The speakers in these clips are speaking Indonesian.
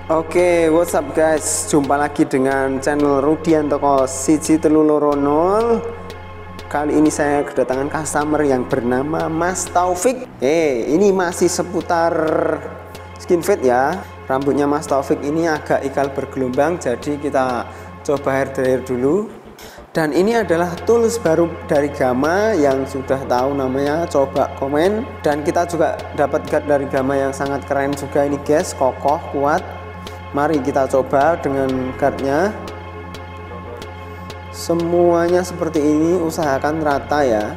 Oke, what's up guys? Jumpa lagi dengan channel Rudian Toko Siji Telu Loro Nol. Kali ini saya kedatangan customer yang bernama Mas Taufik. Ini masih seputar skin fade ya. Rambutnya Mas Taufik ini agak ikal bergelombang, jadi kita coba hair dryer dulu. Dan ini adalah tools baru dari Gamma yang sudah tahu namanya, coba komen. Dan kita juga dapat guard dari Gamma yang sangat keren juga ini guys, kokoh, kuat. Mari kita coba dengan guardnya. Semuanya seperti ini, usahakan rata ya.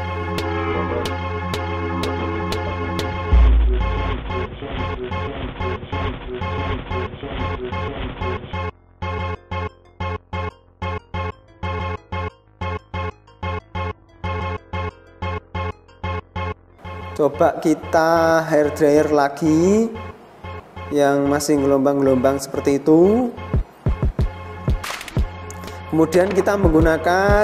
Coba kita hair dryer lagi yang masih gelombang-gelombang seperti itu. Kemudian kita menggunakan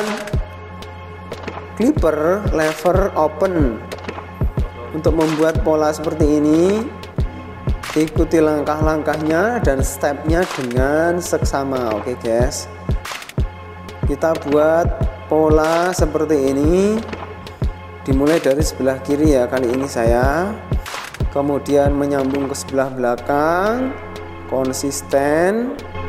clipper lever open untuk membuat pola seperti ini. Ikuti langkah-langkahnya dan stepnya dengan seksama. Oke guys, kita buat pola seperti ini. Dimulai dari sebelah kiri ya kali ini saya, kemudian menyambung ke sebelah belakang, konsisten.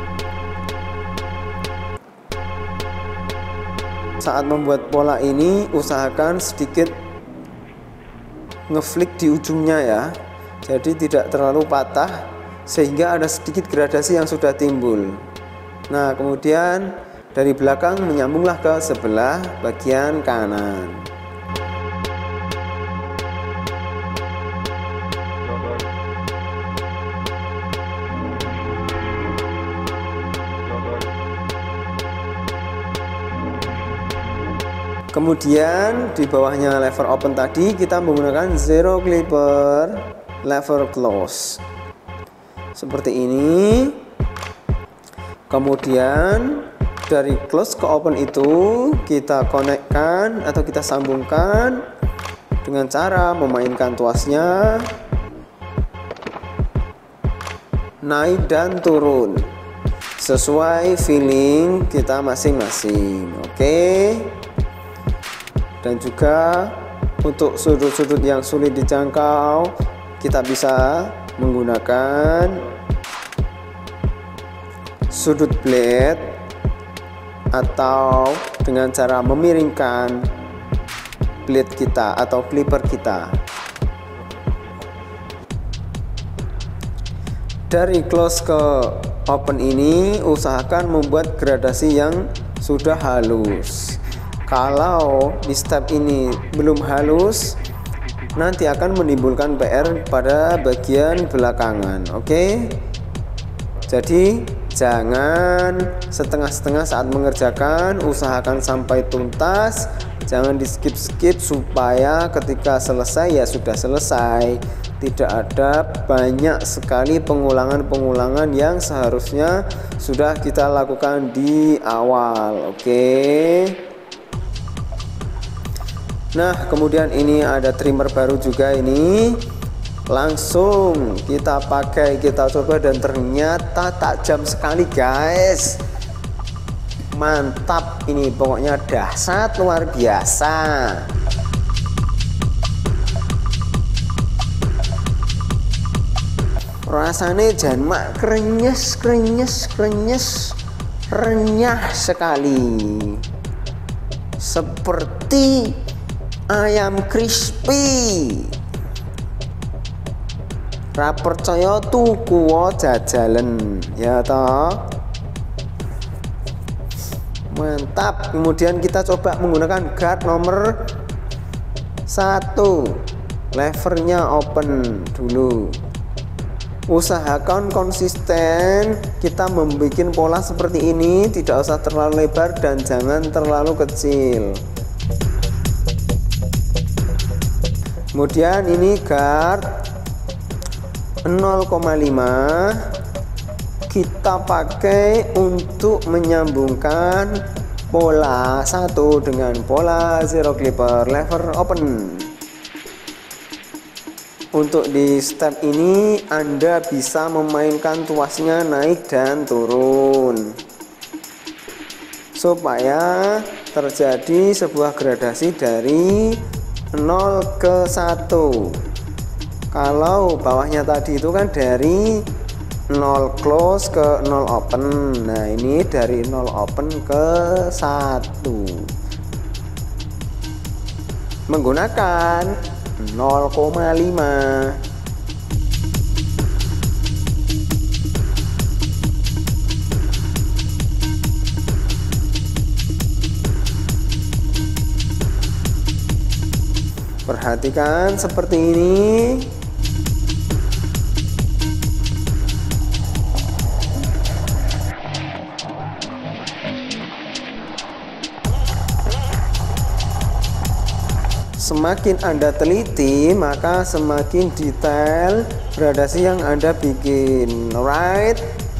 Saat membuat pola ini usahakan sedikit ngeflick di ujungnya ya, jadi tidak terlalu patah sehingga ada sedikit gradasi yang sudah timbul. Nah kemudian dari belakang menyambunglah ke sebelah bagian kanan. Kemudian di bawahnya lever open tadi kita menggunakan zero clipper lever close seperti ini. Kemudian dari close ke open itu kita konekkan atau kita sambungkan dengan cara memainkan tuasnya naik dan turun sesuai feeling kita masing-masing. Oke. Dan juga untuk sudut-sudut yang sulit dijangkau kita bisa menggunakan sudut blade atau dengan cara memiringkan blade kita atau clipper kita. Dari close ke open ini usahakan membuat gradasi yang sudah halus. Kalau di step ini belum halus, nanti akan menimbulkan PR pada bagian belakangan. Oke, jadi jangan setengah-setengah saat mengerjakan, usahakan sampai tuntas, jangan di skip-skip supaya ketika selesai ya sudah selesai. Tidak ada banyak sekali pengulangan-pengulangan yang seharusnya sudah kita lakukan di awal. Oke. Nah kemudian ini ada trimmer baru juga ini, langsung kita pakai, kita coba dan ternyata tajam sekali guys. Mantap, ini pokoknya dahsyat luar biasa. Rasanya janmak krenyes renyah sekali, seperti ayam crispy. Ra percaya tuku jajalen ya toh. Mantap. Kemudian kita coba menggunakan guard nomor 1, levernya open dulu. Usahakan konsisten kita membuat pola seperti ini, tidak usah terlalu lebar dan jangan terlalu kecil. Kemudian ini guard 0,5 kita pakai untuk menyambungkan pola 1 dengan pola zero clipper lever open. Untuk di step ini Anda bisa memainkan tuasnya naik dan turun supaya terjadi sebuah gradasi dari 0 ke 1. Kalau bawahnya tadi itu kan dari 0 close ke 0 open. Nah, ini dari 0 open ke 1 menggunakan 0,5. Perhatikan seperti ini. Semakin Anda teliti, maka semakin detail gradasi yang Anda bikin. Alright.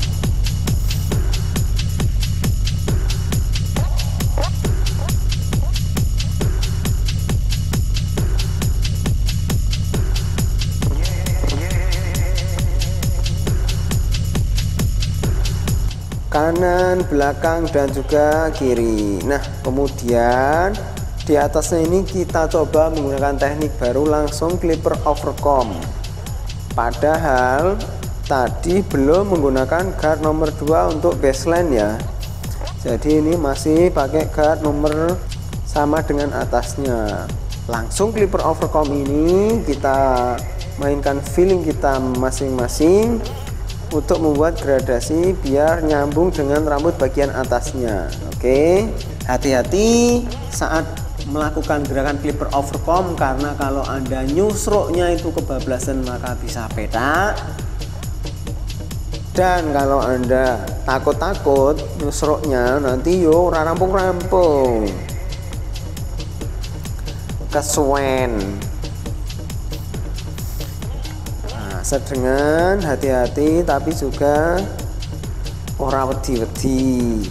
Kanan, belakang, dan juga kiri. Nah, kemudian di atasnya ini kita coba menggunakan teknik baru, langsung clipper overcome. Padahal tadi belum menggunakan guard nomor 2 untuk baseline ya. Jadi ini masih pakai guard nomor sama dengan atasnya. Langsung clipper overcome ini kita mainkan feeling kita masing-masing untuk membuat gradasi biar nyambung dengan rambut bagian atasnya. Oke, hati-hati saat melakukan gerakan clipper overcome, karena kalau Anda nyusruknya itu kebablasan maka bisa petak. Dan kalau Anda takut-takut nyusruknya nanti yo rampung-rampung kesuwen. Nah, sedengan hati-hati tapi juga ora wedi-wedi.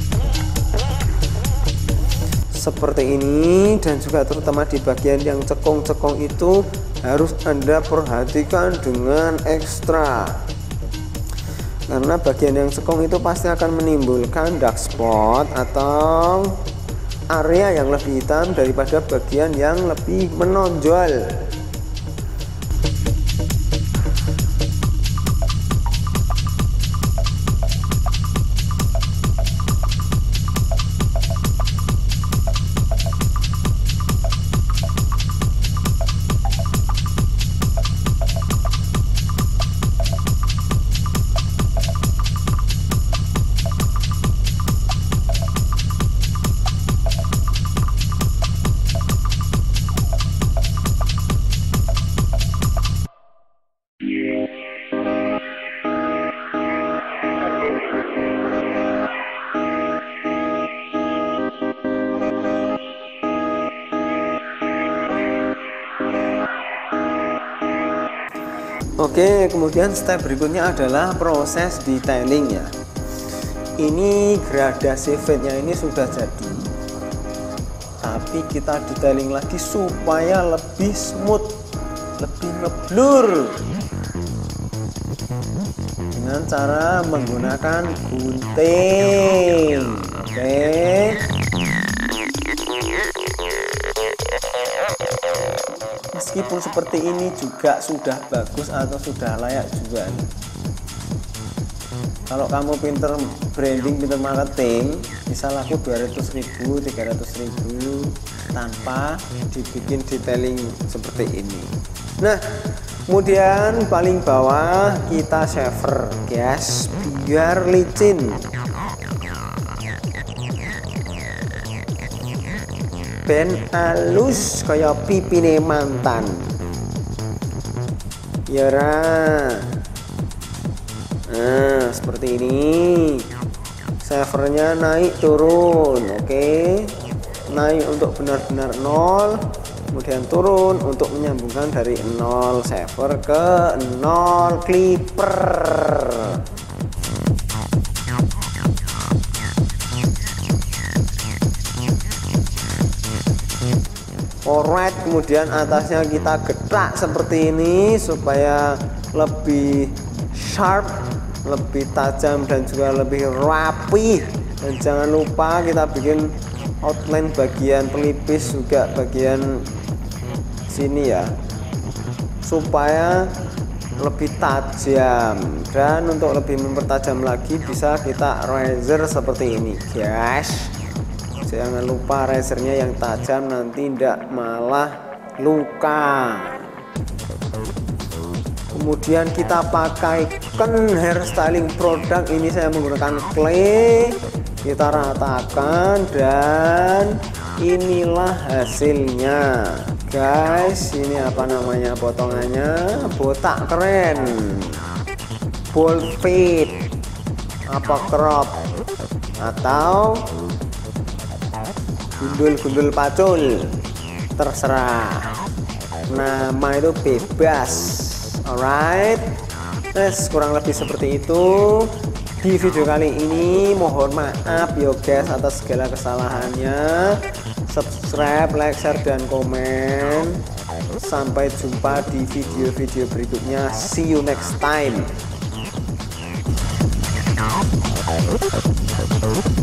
Seperti ini, dan juga terutama di bagian yang cekong-cekong itu harus Anda perhatikan dengan ekstra, karena bagian yang cekong itu pasti akan menimbulkan dark spot atau area yang lebih hitam daripada bagian yang lebih menonjol. Oke, kemudian step berikutnya adalah proses detailing ya. Ini gradasi fade-nya ini sudah jadi, tapi kita detailing lagi supaya lebih smooth, lebih ngeblur dengan cara menggunakan gunting. Oke. Meskipun seperti ini juga sudah bagus atau sudah layak jual. Kalau kamu pinter branding, pinter marketing, bisa laku 200.000, 300.000 tanpa dibikin detailing seperti ini. Nah, kemudian paling bawah kita shaver, guys, biar licin. Ben halus kayak pipine mantan. Yara. Nah, seperti ini. Shavernya naik turun, oke. Naik untuk benar-benar 0, kemudian turun untuk menyambungkan dari 0 shaver ke 0 clipper. Alright, kemudian atasnya kita getak seperti ini supaya lebih sharp, lebih tajam dan juga lebih rapi. Dan jangan lupa kita bikin outline bagian pelipis juga bagian sini ya, supaya lebih tajam. Dan untuk lebih mempertajam lagi bisa kita razor seperti ini guys. Jangan lupa razornya yang tajam, nanti tidak malah luka. Kemudian kita pakaikan hairstyling produk ini, saya menggunakan clay. Kita ratakan dan inilah hasilnya guys. Ini apa namanya potongannya, botak keren, bold fit, apa crop, atau gundul-gundul pacul, terserah, nama itu bebas. Alright, kurang lebih seperti itu. Di video kali ini mohon maaf ya guys atas segala kesalahannya. Subscribe, like, share, dan komen. Sampai jumpa di video-video berikutnya. See you next time.